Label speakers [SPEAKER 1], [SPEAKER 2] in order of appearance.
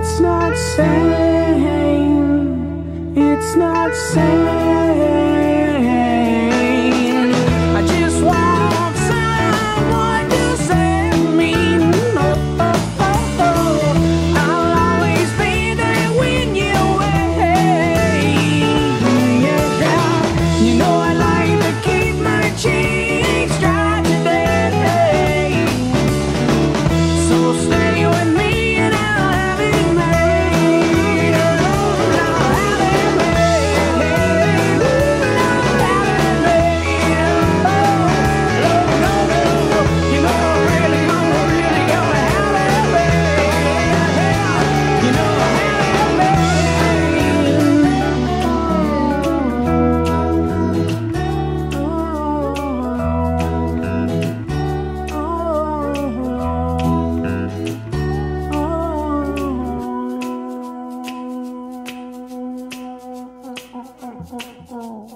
[SPEAKER 1] It's not sane. It's not sane. I just want someone to save me. Oh, oh, oh, oh. I'll always be there when you're away. Yeah, you know I like to keep my cheeks dry today. So stay with me and I'll have it made. I'll have it made. I'll have it made. Oh, no, no, no. You know I'm really gonna have it made. You know I have it made.